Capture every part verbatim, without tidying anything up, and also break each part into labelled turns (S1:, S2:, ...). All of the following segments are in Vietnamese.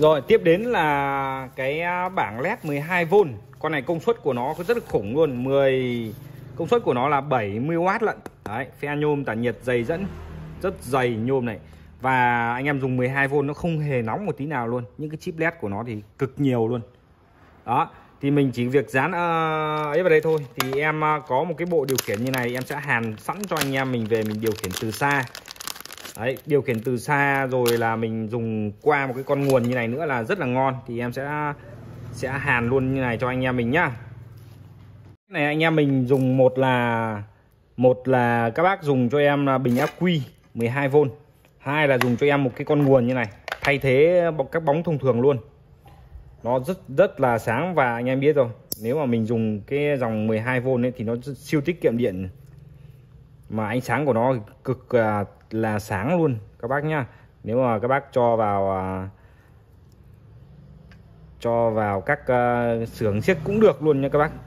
S1: Rồi tiếp đến là cái bảng led mười hai vôn. Con này công suất của nó có rất là khủng luôn, mười công suất của nó là bảy mươi oát lận. Đấy, phe nhôm tản nhiệt dày dẫn, rất dày nhôm này. Và anh em dùng mười hai vôn nó không hề nóng một tí nào luôn. Những cái chip led của nó thì cực nhiều luôn. Đó, thì mình chỉ việc dán uh, ấy vào đây thôi. Thì em uh, có một cái bộ điều khiển như này, em sẽ hàn sẵn cho anh em mình về mình điều khiển từ xa. Đấy, điều khiển từ xa rồi là mình dùng qua một cái con nguồn như này nữa là rất là ngon. Thì em sẽ sẽ hàn luôn như này cho anh em mình nhá. Cái này anh em mình dùng một là một là các bác dùng cho em là bình ắc quy mười hai vôn, hai là dùng cho em một cái con nguồn như này thay thế các bóng thông thường luôn. Nó rất rất là sáng và anh em biết rồi, nếu mà mình dùng cái dòng mười hai vôn ấy thì nó siêu tiết kiệm điện, mà ánh sáng của nó cực là, là sáng luôn các bác nhá. Nếu mà các bác cho vào uh, cho vào các uh, xưởng xiếc cũng được luôn nha các bác.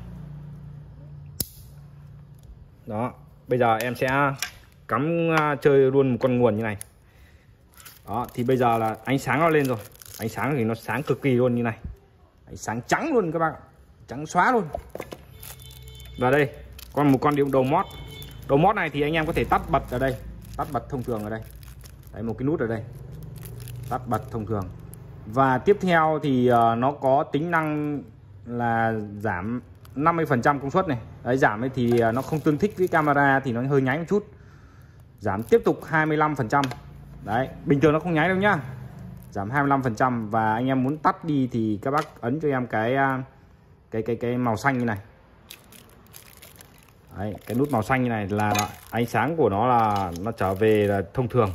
S1: Đó, bây giờ em sẽ cắm uh, chơi luôn một con nguồn như này. Đó, thì bây giờ là ánh sáng nó lên rồi, ánh sáng thì nó sáng cực kỳ luôn như này, ánh sáng trắng luôn các bác, trắng xóa luôn. Và đây còn một con đầu mót. Đầu mót này thì anh em có thể tắt bật ở đây, tắt bật thông thường ở đây. Đấy, một cái nút ở đây, tắt bật thông thường. Và tiếp theo thì uh, nó có tính năng là giảm năm mươi phần trăm công suất này. Đấy, giảm ấy thì uh, nó không tương thích với camera thì nó hơi nháy một chút. Giảm tiếp tục hai mươi lăm phần trăm. Đấy, bình thường nó không nháy đâu nhá. Giảm hai mươi lăm phần trăm. Và anh em muốn tắt đi thì các bác ấn cho em cái cái cái cái màu xanh như này. Đấy, cái nút màu xanh như này là ánh sáng của nó là nó trở về là thông thường.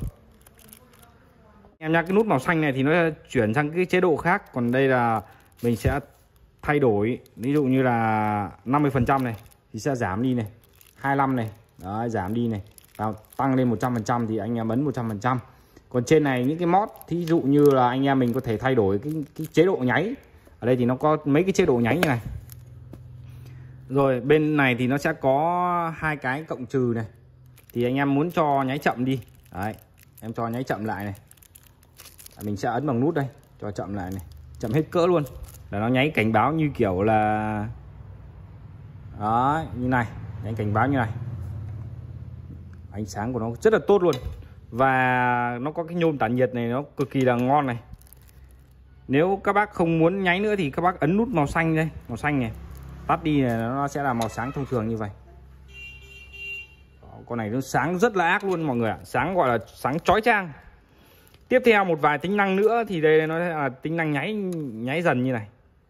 S1: Em nhá, cái nút màu xanh này thì nó chuyển sang cái chế độ khác, còn đây là mình sẽ thay đổi, ví dụ như là năm mươi phần trăm này thì sẽ giảm đi này, hai mươi lăm này, đấy, giảm đi này, và tăng lên một trăm phần trăm thì anh em ấn một trăm phần trăm. Còn trên này những cái mod thí dụ như là anh em mình có thể thay đổi cái, cái chế độ nháy. Ở đây thì nó có mấy cái chế độ nháy như này. Rồi bên này thì nó sẽ có hai cái cộng trừ này. Thì anh em muốn cho nháy chậm đi, đấy, em cho nháy chậm lại này, mình sẽ ấn bằng nút đây, cho chậm lại này, chậm hết cỡ luôn, là nó nháy cảnh báo như kiểu là đấy, như này, nháy cảnh báo như này. Ánh sáng của nó rất là tốt luôn. Và nó có cái nhôm tản nhiệt này, nó cực kỳ là ngon này. Nếu các bác không muốn nháy nữa thì các bác ấn nút màu xanh đây, màu xanh này, tắt đi này, nó sẽ là màu sáng thông thường như vậy. Đó, con này nó sáng rất là ác luôn mọi người ạ, sáng gọi là sáng chói chang. Tiếp theo một vài tính năng nữa thì đây nó là tính năng nháy nháy dần như này.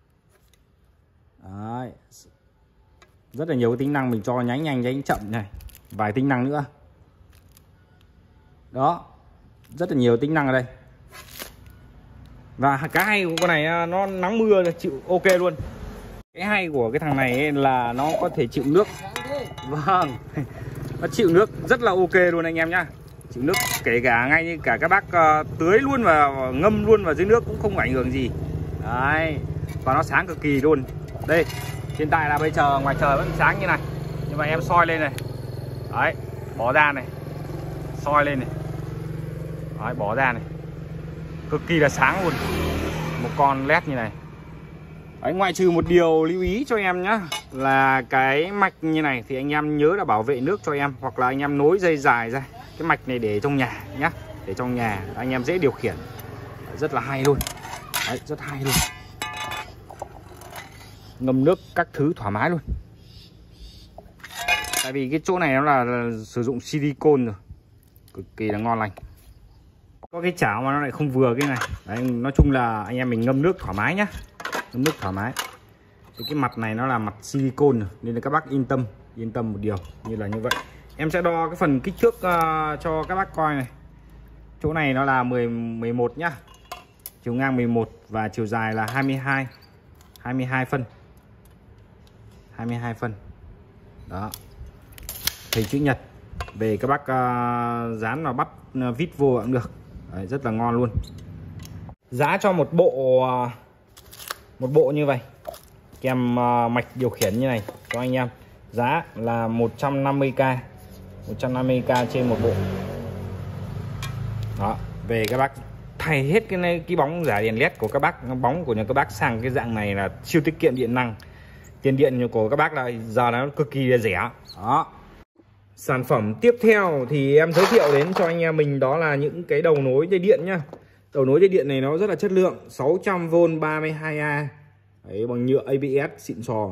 S1: Đấy, rất là nhiều cái tính năng mình cho nháy nhanh nháy chậm này, vài tính năng nữa. Đó, rất là nhiều tính năng ở đây. Và cái hay của con này nó nắng mưa là chịu ok luôn. Cái hay của cái thằng này ấy là nó có thể chịu nước. Vâng, nó chịu nước rất là ok luôn anh em nhá. Chịu nước kể cả ngay như cả các bác uh, tưới luôn và ngâm luôn vào dưới nước cũng không ảnh hưởng gì. Đấy, và nó sáng cực kỳ luôn. Đây, hiện tại là bây giờ ngoài trời vẫn sáng như này, nhưng mà em soi lên này. Đấy, bỏ ra này, soi lên này. Đấy, bỏ ra này, cực kỳ là sáng luôn. Một con led như này. Đấy, ngoại trừ một điều lưu ý cho em nhá, là cái mạch như này thì anh em nhớ là bảo vệ nước cho em, hoặc là anh em nối dây dài ra. Cái mạch này để trong nhà nhá, để trong nhà anh em dễ điều khiển. Rất là hay luôn. Đấy, rất hay luôn. Ngâm nước các thứ thoải mái luôn. Tại vì cái chỗ này nó là, là sử dụng silicone rồi, cực kỳ là ngon lành. Có cái chảo mà nó lại không vừa cái này. Đấy, nói chung là anh em mình ngâm nước thoải mái nhá, ngâm nước thoải mái. Thì cái mặt này nó là mặt silicone rồi, nên là các bác yên tâm, yên tâm một điều như là như vậy. Em sẽ đo cái phần kích thước uh, cho các bác coi này. Chỗ này nó là mười, mười một nhá, chiều ngang mười một và chiều dài là hai mươi hai, hai mươi hai phân, hai mươi hai phân. Đó, hình chữ nhật. Về các bác uh, dán vào bắt uh, vít vô cũng được. Đấy, rất là ngon luôn. Giá cho một bộ uh, một bộ như vậy kèm uh, mạch điều khiển như này cho anh em, giá là một trăm năm mươi k, một trăm năm mươi k trên một bộ. Đó, về các bác thay hết cái này, cái bóng giả đèn led của các bác, bóng của nhà các bác sang cái dạng này là siêu tiết kiệm điện năng. Tiền điện của các bác là giờ nó cực kỳ rẻ. Đó. Sản phẩm tiếp theo thì em giới thiệu đến cho anh em mình đó là những cái đầu nối dây điện nhá. Đầu nối dây điện này nó rất là chất lượng, sáu trăm vôn ba mươi hai A. Đấy, bằng nhựa a bê ét xịn sò.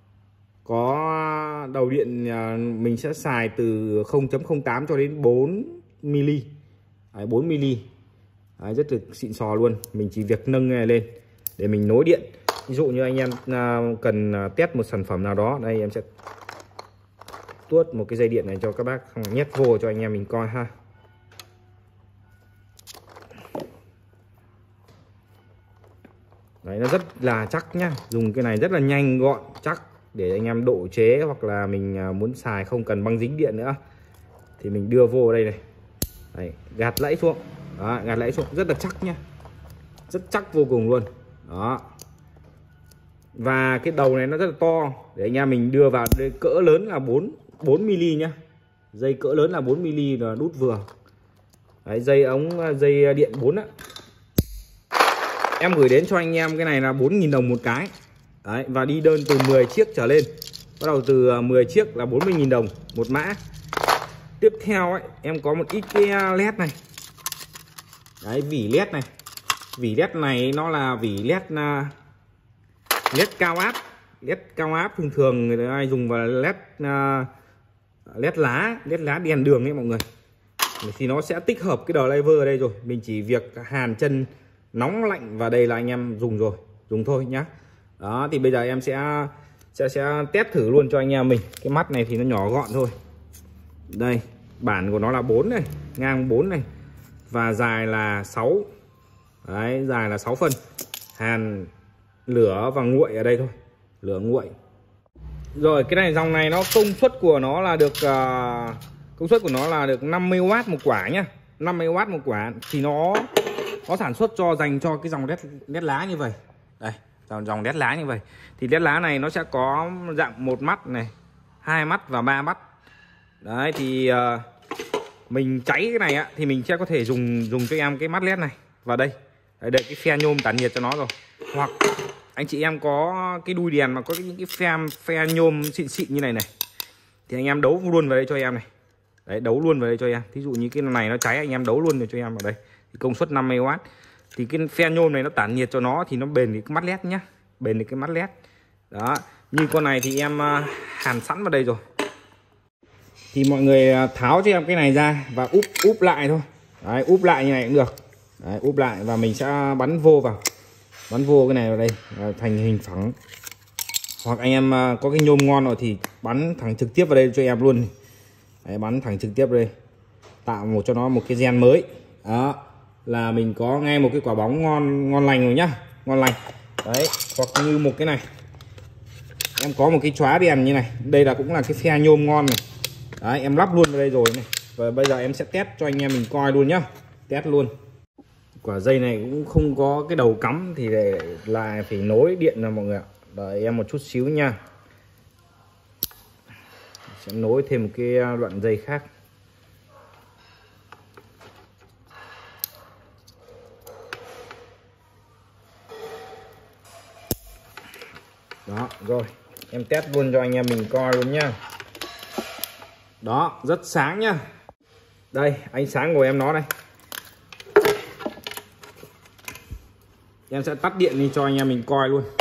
S1: Có đầu điện mình sẽ xài từ không chấm không tám cho đến bốn mi-li. Đấy, bốn mi-li. Đấy, rất là xịn sò luôn. Mình chỉ việc nâng này lên để mình nối điện. Ví dụ như anh em cần test một sản phẩm nào đó, đây em sẽ tuốt một cái dây điện này cho các bác, nhét vô cho anh em mình coi ha. Đấy, nó rất là chắc nhá. Dùng cái này rất là nhanh gọn chắc để anh em độ chế hoặc là mình muốn xài không cần băng dính điện nữa thì mình đưa vô đây này. Đấy, gạt lẫy xuống. Đó, gạt lẫy xuống rất là chắc nhá. Rất chắc vô cùng luôn. Đó. Và cái đầu này nó rất là to để anh em mình đưa vào đây, cỡ lớn là bốn bốn mi-li nhá. Dây cỡ lớn là bốn mi-li là đút vừa. Đấy, dây ống dây điện bốn á. Em gửi đến cho anh em cái này là bốn nghìn đồng một cái. Đấy, và đi đơn từ mười chiếc trở lên. Bắt đầu từ mười chiếc là bốn mươi nghìn đồng một mã. Tiếp theo ấy, em có một ít cái led này. Đấy, vỉ led này. Vỉ led này nó là vỉ led led cao áp. Led cao áp thường thường người ta dùng vào led led lá, led lá đèn đường ấy mọi người. Thì nó sẽ tích hợp cái driver ở đây rồi. Mình chỉ việc hàn chân nóng lạnh vào đây là anh em dùng rồi, dùng thôi nhá. Đó, thì bây giờ em sẽ sẽ sẽ test thử luôn cho anh em mình. Cái mắt này thì nó nhỏ gọn thôi. Đây, bản của nó là bốn này, ngang bốn này và dài là sáu. Đấy, dài là sáu phân. Hàn lửa và nguội ở đây thôi. Lửa nguội. Rồi, cái này dòng này nó công suất của nó là được uh, công suất của nó là được năm mươi oát một quả nhá. năm mươi oát một quả thì nó nó sản xuất cho dành cho cái dòng led led lá như vậy. Đây, dòng dòng led lá như vậy. Thì led lá này nó sẽ có dạng một mắt này, hai mắt và ba mắt. Đấy thì uh, mình cháy cái này á thì mình sẽ có thể dùng dùng cho em cái mắt led này vào đây. Đấy, đây cái phe nhôm tản nhiệt cho nó rồi. Hoặc anh chị em có cái đuôi đèn mà có những cái phe phe nhôm xịn xịn như này này thì anh em đấu luôn vào đây cho em này. Đấy, đấu luôn vào đây cho em. Thí dụ như cái này nó cháy anh em đấu luôn cho em vào đây. Thì công suất năm mươi oát. Thì cái phe nhôm này nó tản nhiệt cho nó thì nó bền cái mắt led nhá. Bền được cái mắt led. Đó, như con này thì em hàn sẵn vào đây rồi. Thì mọi người tháo cho em cái này ra và úp úp lại thôi. Đấy, úp lại như này cũng được. Đấy, úp lại và mình sẽ bắn vô vào. Bắn vô cái này vào đây thành hình phẳng. Hoặc anh em có cái nhôm ngon rồi thì bắn thẳng trực tiếp vào đây cho em luôn. Đấy, bắn thẳng trực tiếp vào đây. Tạo một cho nó một cái gen mới. Đó, là mình có ngay một cái quả bóng ngon ngon lành rồi nhá. Ngon lành. Đấy, hoặc như một cái này. Em có một cái chóa đèn như này. Đây là cũng là cái phe nhôm ngon này. Đấy, em lắp luôn vào đây rồi này. Và bây giờ em sẽ test cho anh em mình coi luôn nhá. Test luôn. Quả dây này cũng không có cái đầu cắm thì để lại phải nối điện ra mọi người ạ. Đợi em một chút xíu nha. Sẽ nối thêm một cái đoạn dây khác. Đó, rồi. Em test luôn cho anh em mình coi luôn nhá. Đó, rất sáng nhá. Đây, ánh sáng của em nó đây. Em sẽ tắt điện đi cho anh em mình coi luôn.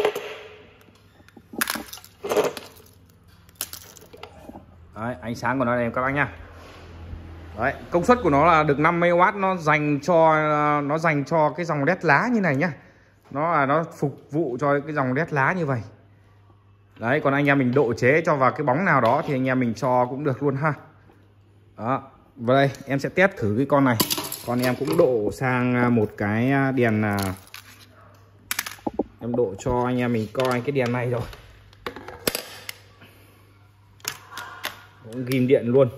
S1: Đấy, ánh sáng của nó đây em các bác nhá. Đấy, công suất của nó là được năm mươi oát, nó dành cho nó dành cho cái dòng led lá như này nhá. Nó là nó phục vụ cho cái dòng led lá như vậy. Đấy, còn anh em mình độ chế cho vào cái bóng nào đó thì anh em mình cho cũng được luôn ha. Đó, và đây em sẽ test thử cái con này. Con em cũng độ sang một cái đèn, em độ cho anh em mình coi cái đèn này rồi. Cũng ghim điện luôn.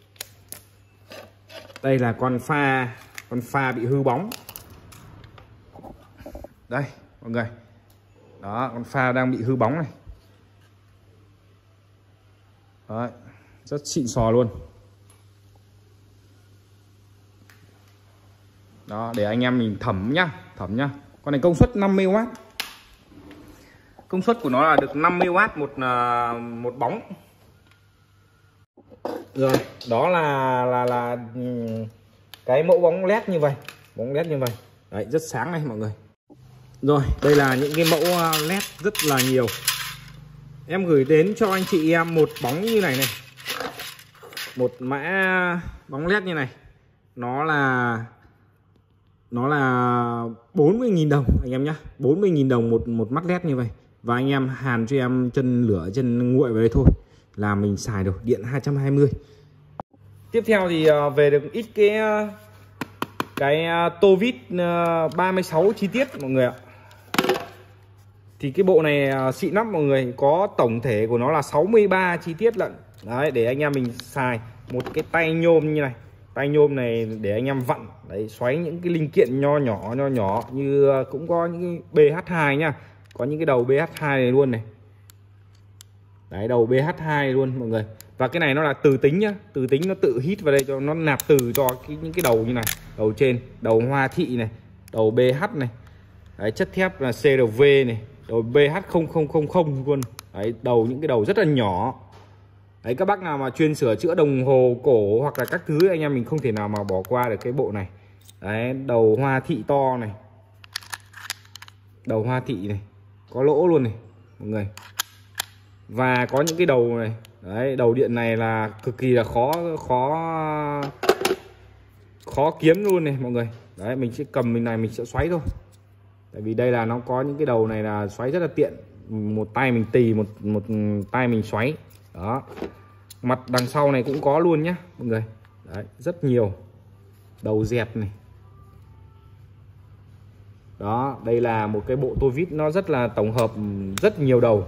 S1: Đây là con pha, con pha bị hư bóng. Đây mọi người. Đó, con pha đang bị hư bóng này. Đấy, rất xịn sò luôn. Đó, để anh em mình thẩm nhá, thẩm nhá. Con này công suất năm mươi oát. Công suất của nó là được năm mươi oát một một bóng. Rồi, đó là là là cái mẫu bóng led như vậy, bóng led như vậy. Đấy, rất sáng này mọi người. Rồi, đây là những cái mẫu led rất là nhiều. Em gửi đến cho anh chị em một bóng như này này. Một mã bóng led như này. Nó là Nó là bốn mươi nghìn đồng anh em nhé. bốn mươi nghìn đồng một một mắt led như vậy. Và anh em hàn cho em chân lửa, chân nguội vào đây thôi là mình xài được, điện hai trăm hai mươi. Tiếp theo thì về được ít cái Cái tô vít ba mươi sáu chi tiết mọi người ạ. Thì cái bộ này xịn lắm mọi người. Có tổng thể của nó là sáu mươi ba chi tiết lận. Đấy, để anh em mình xài. Một cái tay nhôm như này. Tay nhôm này để anh em vặn. Đấy, xoáy những cái linh kiện nho nhỏ nho nhỏ. Như cũng có những cái bê hát hai nha. Có những cái đầu bê hát hai này luôn này. Đấy, đầu bê hát hai luôn mọi người. Và cái này nó là từ tính nhá. Từ tính nó tự hít vào đây cho nó nạp từ cho cái, những cái đầu như này. Đầu trên, đầu hoa thị này, đầu bê hát này. Đấy, chất thép là xê lờ vê này, đầu bê hát không không không không luôn. Đấy, đầu những cái đầu rất là nhỏ. Đấy, các bác nào mà chuyên sửa chữa đồng hồ cổ hoặc là các thứ, anh em mình không thể nào mà bỏ qua được cái bộ này. Đấy, đầu hoa thị to này. Đầu hoa thị này, có lỗ luôn này mọi người. Và có những cái đầu này. Đấy, đầu điện này là cực kỳ là khó khó khó kiếm luôn này mọi người. Đấy, mình sẽ cầm mình này mình sẽ xoáy thôi. Tại vì đây là nó có những cái đầu này là xoáy rất là tiện. Một tay mình tì, một một tay mình xoáy. Đó. Mặt đằng sau này cũng có luôn nhá mọi người. Đấy, rất nhiều. Đầu dẹp này. Đó, đây là một cái bộ tô vít nó rất là tổng hợp rất nhiều đầu.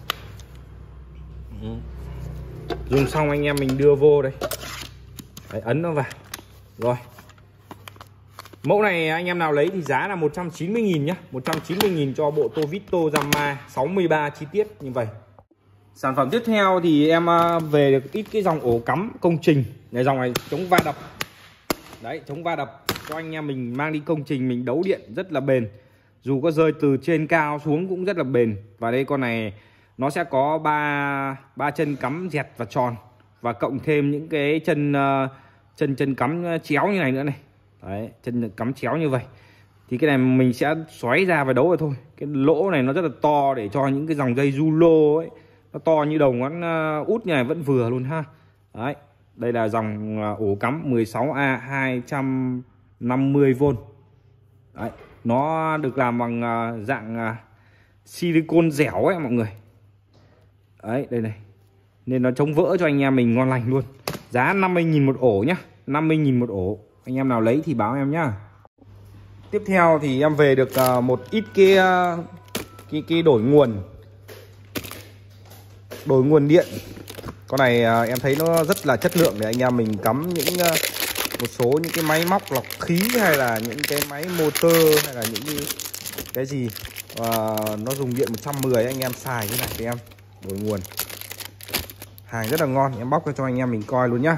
S1: Dùng xong anh em mình đưa vô đây. Đấy, ấn nó vào. Rồi. Mẫu này anh em nào lấy thì giá là một trăm chín mươi nghìn nhá. một trăm chín mươi nghìn cho bộ tô vít Tozama sáu mươi ba chi tiết như vậy. Sản phẩm tiếp theo thì em về được ít cái dòng ổ cắm công trình. Này, dòng này chống va đập. Đấy, chống va đập cho anh em mình mang đi công trình mình đấu điện rất là bền. Dù có rơi từ trên cao xuống cũng rất là bền. Và đây con này nó sẽ có ba ba chân cắm dẹt và tròn, và cộng thêm những cái chân chân chân cắm chéo như này nữa này. Đấy, chân cắm chéo như vậy. Thì cái này mình sẽ xoáy ra và đấu vào thôi. Cái lỗ này nó rất là to để cho những cái dòng dây Zulo ấy, nó to như đầu ngón út như này vẫn vừa luôn ha. Đấy, đây là dòng ổ cắm mười sáu A hai trăm năm mươi vôn. Đấy, nó được làm bằng dạng silicon dẻo ấy mọi người. Đấy, đây này. Nên nó chống vỡ cho anh em mình ngon lành luôn. Giá năm mươi nghìn một ổ nhá. năm mươi nghìn một ổ. Anh em nào lấy thì báo em nhá. Tiếp theo thì em về được một ít cái cái, cái đổi nguồn. Đổi nguồn điện. Con này em thấy nó rất là chất lượng để anh em mình cắm những một số những cái máy móc lọc khí, hay là những cái máy motor, hay là những cái, cái gì à, nó dùng điện một trăm mười anh em xài cái này thì em đổi nguồn. Hàng rất là ngon, em bóc ra cho anh em mình coi luôn nhá.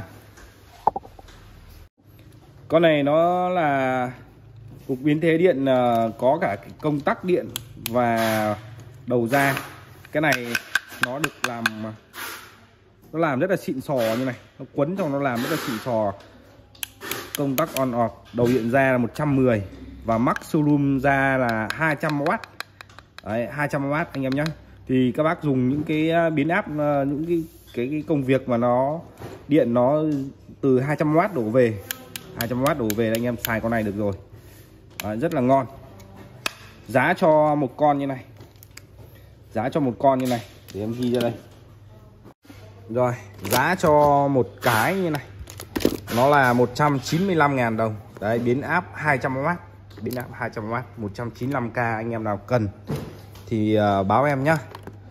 S1: Con này nó là cục biến thế điện, có cả công tắc điện và đầu ra. Cái này nó được làm nó làm rất là xịn sò như này, nó quấn trong nó làm rất là xịn sò. Công tắc on off, đầu điện ra là một trăm mười và maximum ra là hai trăm oát. Đấy, hai trăm oát anh em nhé. Thì các bác dùng những cái biến áp, những cái cái, cái công việc mà nó điện nó từ hai trăm oát đổ về, hai trăm oát đổ về anh em xài con này được rồi. Đấy, rất là ngon. Giá cho một con như này, giá cho một con như này để em ghi ra đây. Rồi, giá cho một cái như này nó là một trăm chín mươi lăm ngàn đồng. Đấy, biến áp hai trăm oát, biến áp hai trăm oát, một trăm chín mươi lăm k. Anh em nào cần thì uh, báo em nhá.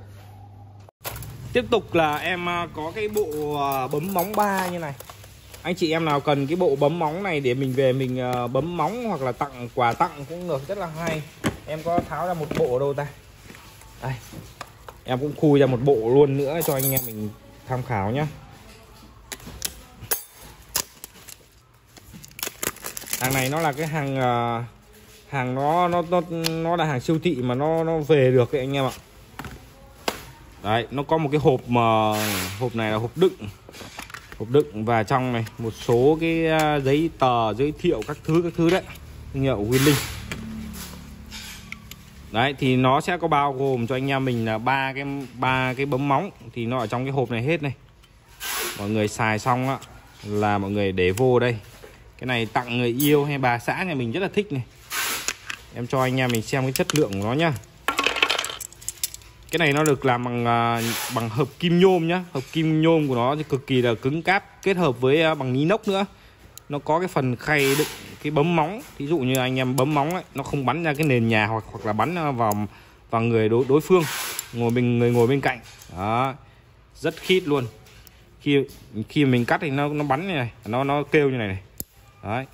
S1: Tiếp tục là em uh, có cái bộ uh, bấm móng ba như này. Anh chị em nào cần cái bộ bấm móng này để mình về mình uh, bấm móng hoặc là tặng quà tặng cũng được, rất là hay. Em có tháo ra một bộ đâu ta. Đây, em cũng khui ra một bộ luôn nữa cho anh em mình tham khảo nhé. Hàng này nó là cái hàng uh, hàng nó nó nó nó là hàng siêu thị mà nó nó về được đấy anh em ạ. Đấy, nó có một cái hộp mà hộp này là hộp đựng. Hộp đựng và trong này một số cái giấy tờ giới thiệu các thứ các thứ đấy. Thương hiệu Winling. Đấy thì nó sẽ có bao gồm cho anh em mình là ba cái ba cái bấm móng thì nó ở trong cái hộp này hết này. Mọi người xài xong á là mọi người để vô đây. Cái này tặng người yêu hay bà xã nhà mình rất là thích này. Em cho anh em mình xem cái chất lượng của nó nhá. Cái này nó được làm bằng bằng hợp kim nhôm nhá. Hợp kim nhôm của nó thì cực kỳ là cứng cáp, kết hợp với bằng inox nữa. Nó có cái phần khay đựng cái bấm móng. Ví dụ như anh em bấm móng ấy, nó không bắn ra cái nền nhà hoặc hoặc là bắn vào vào người đối đối phương, ngồi bên người ngồi bên cạnh. Đó. Rất khít luôn. Khi khi mình cắt thì nó nó bắn như này, nó nó kêu như này này. Đấy.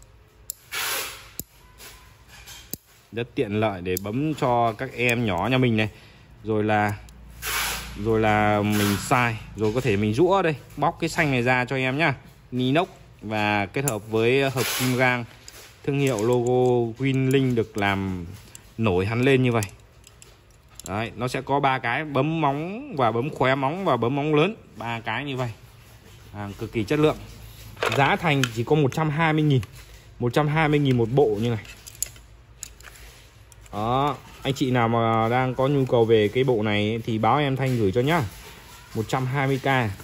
S1: Rất tiện lợi để bấm cho các em nhỏ nhà mình này. Rồi là rồi là mình xài, rồi có thể mình rũa đây, bóc cái xanh này ra cho em nhá. Inox và kết hợp với hợp kim gang, thương hiệu logo Winling được làm nổi hắn lên như vậy. Đấy, nó sẽ có ba cái bấm móng và bấm khóe móng và bấm móng lớn, ba cái như vậy. Hàng cực kỳ chất lượng. Giá thành chỉ có một trăm hai mươi nghìn. một trăm hai mươi nghìn một bộ như này. Đó, anh chị nào mà đang có nhu cầu về cái bộ này thì báo em Thanh gửi cho nhá. một trăm hai mươi k.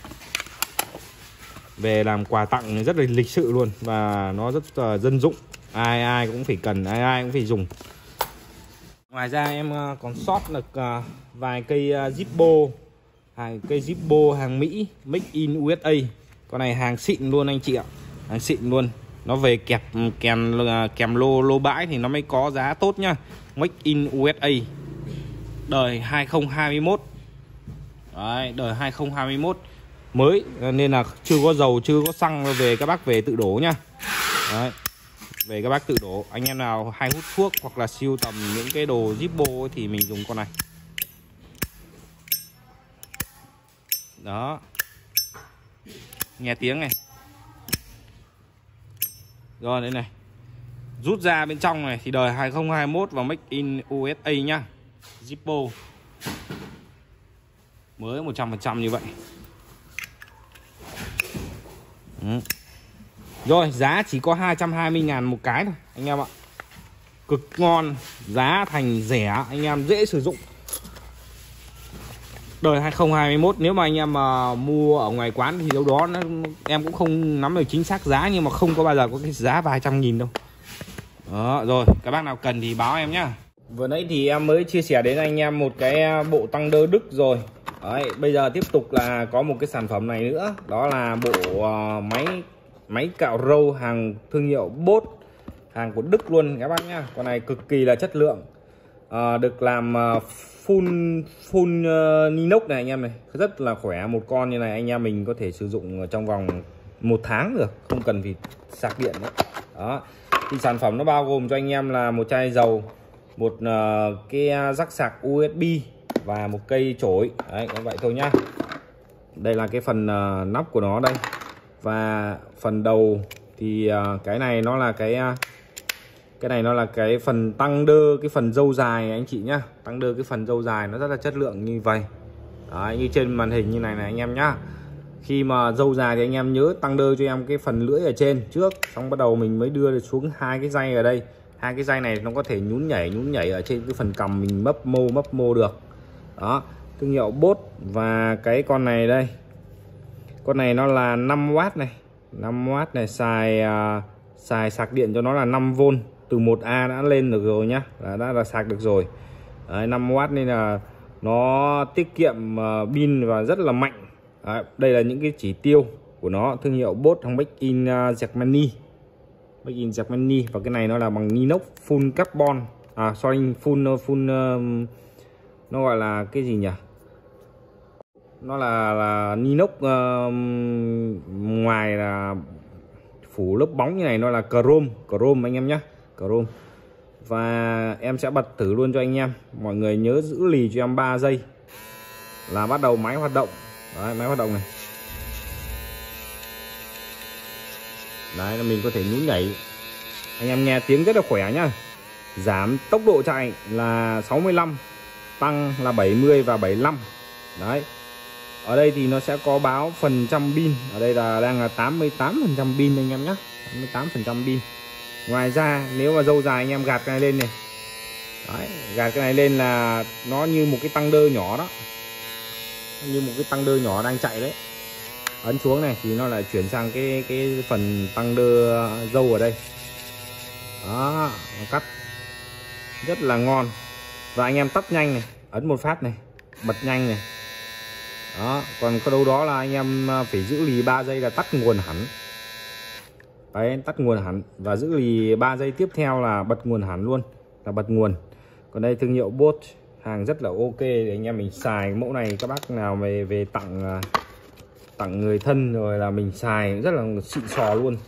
S1: Về làm quà tặng rất là lịch sự luôn và nó rất là dân dụng. Ai ai cũng phải cần, ai ai cũng phải dùng. Ngoài ra em còn sót được vài cây Zippo, hàng cây Zippo hàng Mỹ, Make in u ét a. Con này hàng xịn luôn anh chị ạ. Hàng xịn luôn. Nó về kẹp kèm kèm lô lô bãi thì nó mới có giá tốt nhá. Make in u ét a. Đời hai không hai mốt. Đấy, đời hai không hai mốt mới nên là chưa có dầu, chưa có xăng, về các bác về tự đổ nhá. Đấy. Về các bác tự đổ. Anh em nào hay hút thuốc hoặc là siêu tầm những cái đồ Zippo thì mình dùng con này. Đó. Nghe tiếng này. Rồi đây này. Rút ra bên trong này thì đời hai không hai mốt và Make in u ét a nhá. Zippo. Mới một trăm phần trăm như vậy. Ừ. Rồi giá chỉ có hai trăm hai mươi ngàn một cái thôi anh em ạ. Cực ngon, giá thành rẻ, anh em dễ sử dụng. Đời hai không hai mốt, nếu mà anh em mà mua ở ngoài quán thì đâu đó nó, em cũng không nắm được chính xác giá, nhưng mà không có bao giờ có cái giá vài trăm nghìn đâu. Đó, rồi các bác nào cần thì báo em nhá. Vừa nãy thì em mới chia sẻ đến anh em một cái bộ tăng đơ Đức rồi. Đấy, bây giờ tiếp tục là có một cái sản phẩm này nữa, đó là bộ uh, máy máy cạo râu hàng thương hiệu Bosch, hàng của Đức luôn các bác nhá. Con này cực kỳ là chất lượng, uh, được làm uh, full full uh, inox này anh em này, rất là khỏe. Một con như này anh em mình có thể sử dụng trong vòng một tháng được, không cần phải sạc điện nữa. Đó, thì sản phẩm nó bao gồm cho anh em là một chai dầu, một uh, cái jack sạc u ét bê và một cây chổi. Đấy, có vậy thôi nhá. Đây là cái phần uh, nắp của nó đây. Và phần đầu thì uh, cái này nó là cái uh, cái này nó là cái phần tăng đơ, cái phần râu dài anh chị nhá. Tăng đơ cái phần râu dài nó rất là chất lượng như vậy. Đấy, như trên màn hình như này này anh em nhá. Khi mà râu dài thì anh em nhớ tăng đơ cho em cái phần lưỡi ở trên trước, xong bắt đầu mình mới đưa xuống hai cái dây ở đây. Hai cái dây này nó có thể nhún nhảy nhún nhảy ở trên cái phần cằm mình mấp mô mấp mô được. Đó, thương hiệu Bosch. Và cái con này đây, con này nó là năm oát này, năm oát này, xài uh, xài sạc điện cho nó là năm vôn, từ một A đã lên được rồi nhá, đã đã là sạc được rồi. Đấy, năm oát nên là nó tiết kiệm uh, pin và rất là mạnh. Đấy, đây là những cái chỉ tiêu của nó, thương hiệu Bosch, hàng Make in uh, Germany, Make in Germany. Và cái này nó là bằng inox full carbon, à sorry, full full uh, nó gọi là cái gì nhỉ, nó là là inox, uh, ngoài là phủ lớp bóng như này nó là chrome, chrome anh em nhé, chrome. Và em sẽ bật thử luôn cho anh em, mọi người nhớ giữ lì cho em ba giây là bắt đầu máy hoạt động. Đấy, máy hoạt động này. Đấy là mình có thể nhún nhảy Anh em nghe tiếng rất là khỏe nhá. Giảm tốc độ chạy là sáu mươi lăm, tăng là bảy mươi và bảy mươi lăm. Đấy. Ở đây thì nó sẽ có báo phần trăm pin. Ở đây là đang là tám mươi tám phần trăm pin anh em nhé, tám mươi tám phần trăm pin. Ngoài ra nếu mà dâu dài anh em gạt cái này lên này. Đấy, gạt cái này lên là nó như một cái tăng đơ nhỏ đó. Như một cái tăng đơ nhỏ đang chạy đấy. Ấn xuống này thì nó lại chuyển sang cái cái phần tăng đơ dâu ở đây. Đó, nó cắt rất là ngon. Và anh em tắt nhanh này, ấn một phát này, bật nhanh này. Đó, còn có đâu đó là anh em phải giữ lì ba giây là tắt nguồn hẳn. Đấy, tắt nguồn hẳn. Và giữ lì ba giây tiếp theo là bật nguồn hẳn luôn, là bật nguồn. Còn đây thương hiệu Bosch, hàng rất là ok để anh em mình xài. Mẫu này các bác nào về về tặng tặng người thân rồi là mình xài rất là xịn sò luôn.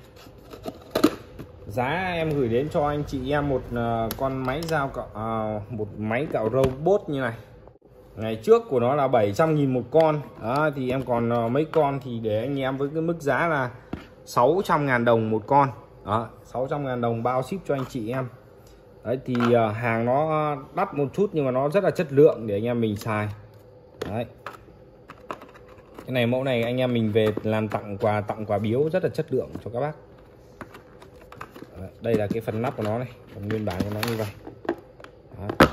S1: Giá em gửi đến cho anh chị em một uh, con máy dao cạo, uh, một máy cạo râu Bosch như này. Ngày trước của nó là bảy trăm nghìn một con. Đó, thì em còn uh, mấy con thì để anh em với cái mức giá là sáu trăm ngàn đồng một con. Đó, sáu trăm ngàn đồng bao ship cho anh chị em. Đấy thì uh, hàng nó đắt một chút nhưng mà nó rất là chất lượng để anh em mình xài. Đấy. Cái này mẫu này anh em mình về làm tặng quà, tặng quà biếu rất là chất lượng cho các bác. Đấy, đây là cái phần nắp của nó này, phần nguyên bản của nó như vậy. Đó.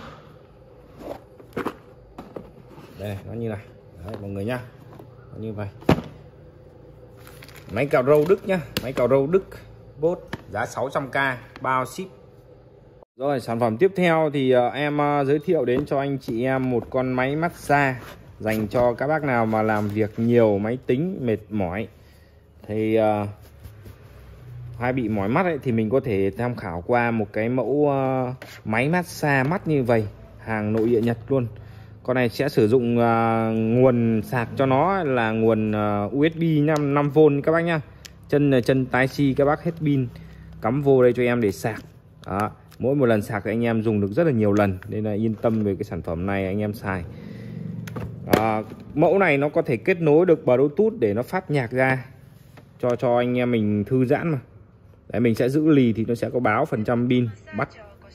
S1: Đây này, nó như này. Đấy, mọi người nhá, nó như vậy. Máy cạo râu Đức nhá, máy cạo râu Đức Bosch, giá sáu trăm k bao ship. Rồi sản phẩm tiếp theo thì uh, em uh, giới thiệu đến cho anh chị em một con máy massage dành cho các bác nào mà làm việc nhiều máy tính mệt mỏi thì uh, hay bị mỏi mắt ấy, thì mình có thể tham khảo qua một cái mẫu uh, máy massage mắt như vậy, hàng nội địa Nhật luôn. Con này sẽ sử dụng uh, nguồn sạc cho nó là nguồn uh, u ét bê năm vôn các bác nhá. Chân là chân Type-C, các bác hết pin cắm vô đây cho em để sạc. Đó. Mỗi một lần sạc thì anh em dùng được rất là nhiều lần, nên là yên tâm về cái sản phẩm này anh em xài. À, mẫu này nó có thể kết nối được Bluetooth để nó phát nhạc ra cho cho anh em mình thư giãn mà. Đấy, mình sẽ giữ lì thì nó sẽ có báo phần trăm pin bắt.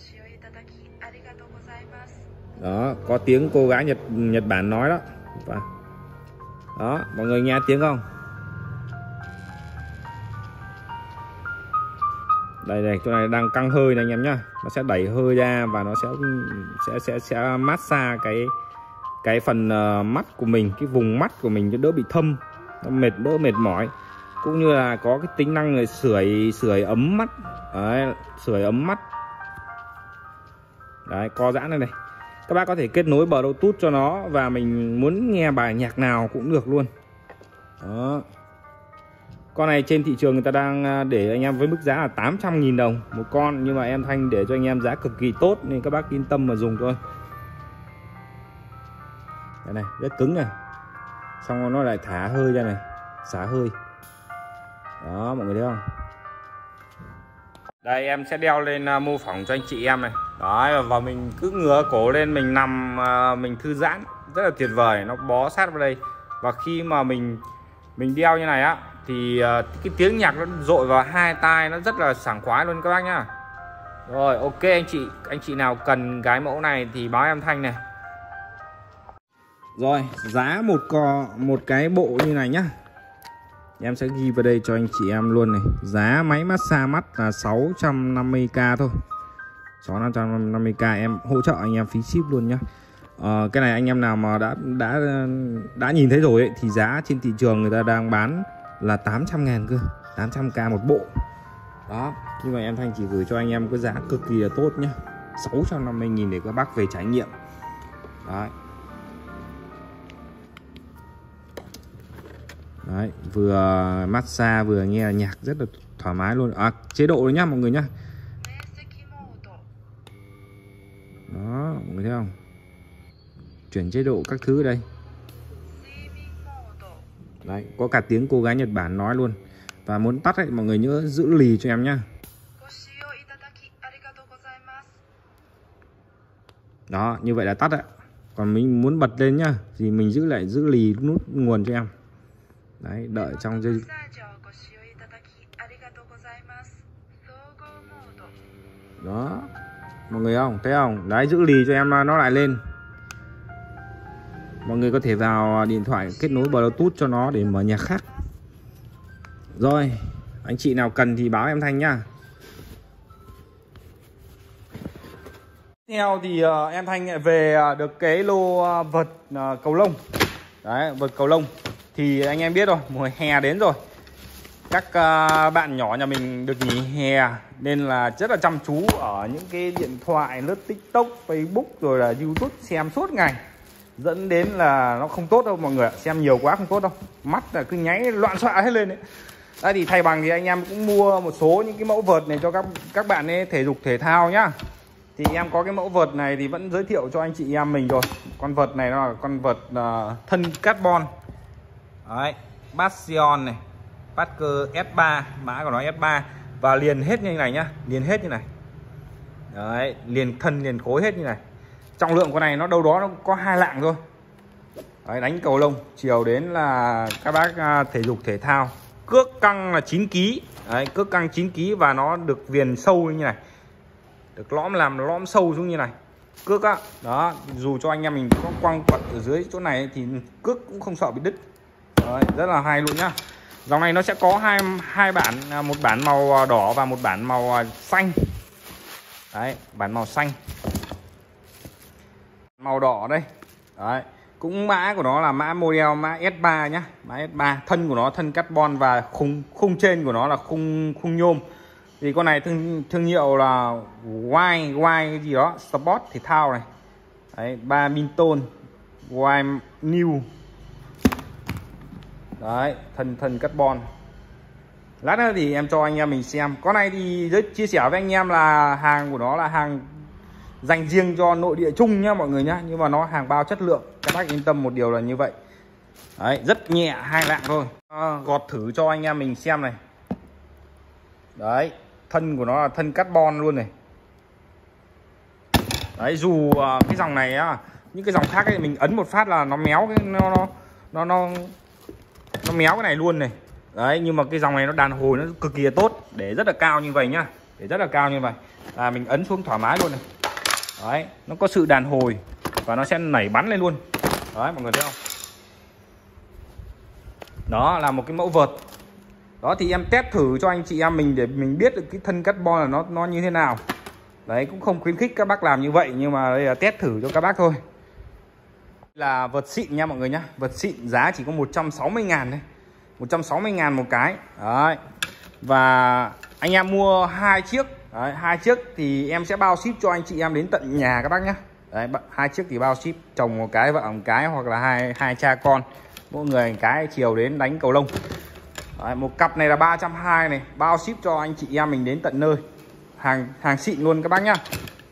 S1: Đó, có tiếng cô gái Nhật Nhật Bản nói đó. Và đó, mọi người nghe tiếng không? Đây này, chỗ này đang căng hơi này anh em nhá. Nó sẽ đẩy hơi ra và nó sẽ sẽ sẽ sẽ massage cái cái phần uh, mắt của mình, cái vùng mắt của mình cho đỡ bị thâm, nó mệt đỡ mệt mỏi, cũng như là có cái tính năng là sưởi sưởi ấm mắt. Đấy, sưởi ấm mắt. Đấy, co giãn đây này. Các bác có thể kết nối Bluetooth cho nó và mình muốn nghe bài nhạc nào cũng được luôn. Đó. Con này trên thị trường người ta đang để anh em với mức giá là tám trăm nghìn đồng một con, nhưng mà em Thanh để cho anh em giá cực kỳ tốt nên các bác yên tâm mà dùng thôi. Đây này, rất cứng này. Xong rồi nó lại thả hơi ra này, xả hơi. Đó, mọi người thấy không? Đây em sẽ đeo lên uh, mô phỏng cho anh chị em này. Đó, và mình cứ ngửa cổ lên, mình nằm uh, mình thư giãn rất là tuyệt vời, nó bó sát vào đây. Và khi mà mình mình đeo như này á thì uh, cái tiếng nhạc nó dội vào hai tai, nó rất là sảng khoái luôn các bác nhá. Rồi, ok anh chị, anh chị nào cần cái mẫu này thì báo em Thanh này. Rồi, giá một cò một cái bộ như này nhá. Em sẽ ghi vào đây cho anh chị em luôn này. Giá máy massage mắt là sáu trăm năm mươi k thôi. sáu trăm năm mươi k em hỗ trợ anh em phí ship luôn nhá. Ờ, cái này anh em nào mà đã đã đã nhìn thấy rồi ấy, thì giá trên thị trường người ta đang bán là tám trăm ngàn cơ, tám trăm k một bộ. Đó, nhưng mà em Thanh chỉ gửi cho anh em cái giá cực kỳ là tốt nhá, sáu trăm năm mươi nghìn để các bác về trải nghiệm. Đấy. Đấy, vừa massage vừa nghe nhạc rất là thoải mái luôn. À, chế độ đấy nhá mọi người nhá. Đó, mọi người thấy không? Chuyển chế độ các thứ đây. Đấy, có cả tiếng cô gái Nhật Bản nói luôn. Và muốn tắt ấy, mọi người nhớ giữ lì cho em nhá. Đó, như vậy là tắt ạ. Còn mình muốn bật lên nhá thì mình giữ lại giữ lì nút nguồn cho em. Đấy, đợi trong giây. Đó, mọi người không thấy không, đấy, giữ lì cho em nó lại lên. Mọi người có thể vào điện thoại kết nối Bluetooth cho nó để mở nhạc khác. Rồi, anh chị nào cần thì báo em Thanh nhá. Tiếp theo thì uh, em Thanh lại về uh, được cái lô uh, vật uh, cầu lông. Đấy, vật cầu lông thì anh em biết rồi, mùa hè đến rồi. Các uh, bạn nhỏ nhà mình được nghỉ hè nên là rất là chăm chú ở những cái điện thoại, lướt TikTok, Facebook rồi là YouTube xem suốt ngày. Dẫn đến là nó không tốt đâu mọi người ạ. Xem nhiều quá không tốt đâu. Mắt là cứ nháy loạn xạ hết lên đấy. Đây thì thay bằng thì anh em cũng mua một số những cái mẫu vợt này cho các các bạn ấy thể dục thể thao nhá. Thì em có cái mẫu vợt này thì vẫn giới thiệu cho anh chị em mình rồi. Con vợt này nó là con vợt uh, thân carbon. Đấy, Bastion này, Parker S ba, mã của nó S ba và liền hết như này nhá, liền hết như này. Đấy, liền thân liền khối hết như này. Trọng lượng của này nó đâu đó nó có hai lạng thôi. Đấy, đánh cầu lông chiều đến là các bác thể dục thể thao. Cước căng là chín ki lô gam. Đấy, cước căng chín ki lô gam và nó được viền sâu như này. Được lõm làm lõm sâu xuống như này. Cước á, đó, dù cho anh em mình có quăng quật ở dưới chỗ này thì cước cũng không sợ bị đứt. Đấy, rất là hay luôn nhá. Dòng này nó sẽ có hai hai bản, một bản màu đỏ và một bản màu xanh. Đấy, bản màu xanh. Màu đỏ đây. Đấy, cũng mã của nó là mã model mã S ba nhá, mã S ba. Thân của nó thân carbon và khung khung trên của nó là khung khung nhôm. Thì con này thương thương hiệu là Y Y cái gì đó, Sport thể thao này. Đấy, badminton Y New. Đấy, thân thân carbon. Lát nữa thì em cho anh em mình xem. Con này thì giới chia sẻ với anh em là hàng của nó là hàng dành riêng cho nội địa chung nhá mọi người nhá, nhưng mà nó hàng bao chất lượng, các bác yên tâm một điều là như vậy. Đấy, rất nhẹ, hai lạng thôi. À, gọt thử cho anh em mình xem này. Đấy, thân của nó là thân carbon luôn này. Đấy, dù uh, cái dòng này á, những cái dòng khác ấy, mình ấn một phát là nó méo cái nó nó nó nó nó méo cái này luôn này. Đấy, nhưng mà cái dòng này nó đàn hồi nó cực kỳ tốt, để rất là cao như vậy nhá, để rất là cao như vậy là mình ấn xuống thoải mái luôn này. Đấy, nó có sự đàn hồi và nó sẽ nảy bắn lên luôn. Đấy, mọi người thấy không? Đó là một cái mẫu vợt. Đó thì em test thử cho anh chị em mình để mình biết được cái thân carbon là nó nó như thế nào. Đấy, cũng không khuyến khích các bác làm như vậy, nhưng mà đây là test thử cho các bác thôi. Là vợt xịn nha mọi người nhá. Vợt xịn giá chỉ có một trăm sáu mươi ngàn thôi. một trăm sáu mươi ngàn một cái. Đấy. Và anh em mua hai chiếc, đấy, hai chiếc thì em sẽ bao ship cho anh chị em đến tận nhà các bác nhé. Đấy, hai chiếc thì bao ship, chồng một cái, vợ một cái, hoặc là hai hai cha con mỗi người một cái, chiều đến đánh cầu lông. Đấy, một cặp này là ba trăm hai mươi này, bao ship cho anh chị em mình đến tận nơi. Hàng hàng xịn luôn các bác nhá.